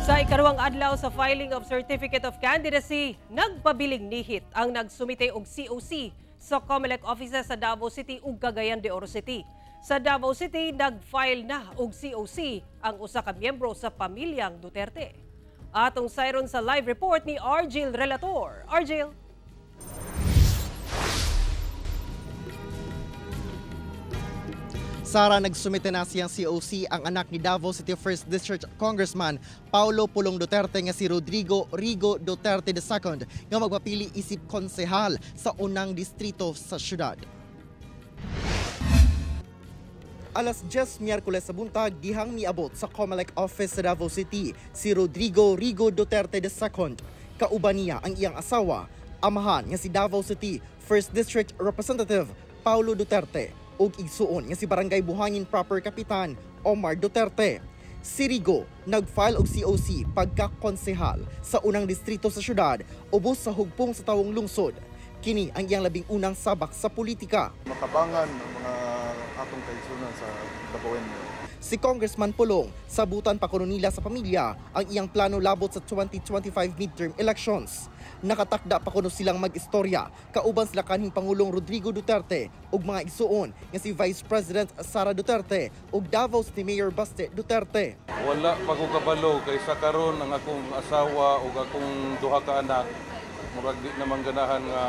Sa ikaduhang adlaw sa filing of Certificate of Candidacy, nagpabiling nihit ang nagsumite og COC sa COMELEC offices sa Davao City ug Cagayan de Oro City. Sa Davao City, nag-file na og COC ang usa ka miyembro sa pamilyang Duterte. Atong sayron sa live report ni Argil Relator. Argil. Sara, nagsumite na siyang COC ang anak ni Davao City 1st District Congressman Paolo Duterte nga si Rodrigo Duterte II nga magpapili isip konsehal sa unang distrito sa syudad. Alas 10 Miyerkules sa buntag, gihang miabot sa COMELEC office sa Davao City si Rodrigo Duterte II. Kauban niya ang iyang asawa, amahan nga si Davao City 1st District Representative Paolo Duterte ug igsuon nga si Barangay Buhangin Proper Kapitan Omar Duterte. Si Rigo nag-file og COC pagka-konsehal sa unang distrito sa syudad ubos sa hugpong sa tawong lungsod. Kini ang iyang labing unang sabak sa politika. Makabangan ang mga atong kaigsunan sa Davaoenyo. Si Congressman Pulong sabutan pa kuno nila sa pamilya ang iyang plano labot sa 2025 midterm elections. Nakatakda pa kuno silang mag-istorya kauban sila kanhing Pangulong Rodrigo Duterte ug mga igsuon nga si Vice President Sara Duterte ug Davao City Mayor Baste Duterte. Wala pa ko kabalo kay sa karon ang akong asawa ug akong duha ka anak murag di naman ganahan nga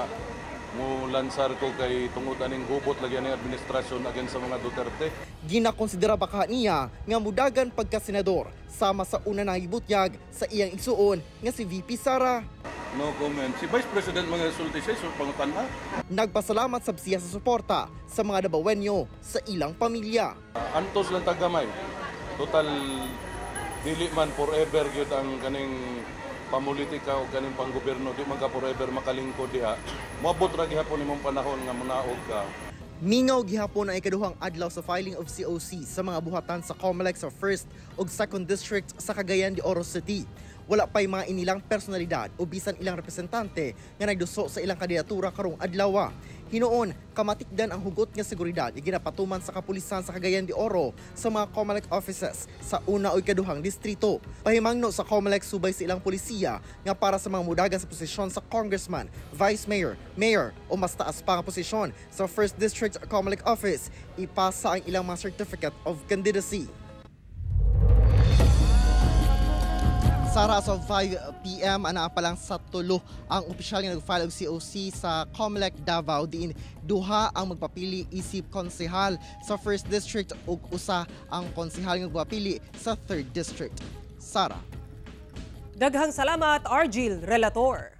mo lansar ko kay tungod aning hubot lagyan ng administrasyon against sa mga Duterte. Ginakonsidera ba niya nga mudagan pagka-senador sama sa una na hibutyag sa iyang igsuon nga si VP Sara. No comment. Si Vice President mga sulti siya pangutan na. Nagpasalamat sab siya sa suporta sa mga Davaoenyo sa ilang pamilya. Antos lang tagamay. Total dili man forever gyud ang kaning pamulitika o kaning panggobyerno, di man ka forever makalingkod diha. Moabot ra gihapon imong panahon nga munaog ka. Mingaw gihapon ang ikaduhang adlaw sa filing of COC sa mga buhatan sa COMELEC sa 1st ug 2nd District sa Cagayan de Oro City. Wala pa'y mga inilang personalidad o bisan ilang representante nga nagduso sa ilang kandidatura karong adlaw. Hinoon, kamatikdan ang hugot nga seguridad iginapatuman sa kapulisan sa Cagayan de Oro sa mga COMELEC offices sa una o ikaduhang distrito. Pahimangno sa COMELEC subay sa ilang polisiya nga para sa mga mudagan sa posisyon sa congressman, vice mayor, mayor o mas taas pa nga posisyon sa 1st District COMELEC office, ipasa ang ilang mga certificate of candidacy. Sara, as of 5 p.m. ana pa lang sa tulo ang opisyal nga nag-file og COC sa COMELEC Davao diin duha ang magpapili isip konsehal sa 1st District ug usa ang konsehal nga magpapili sa 3rd District. Sara. Daghang salamat, Argil Relator.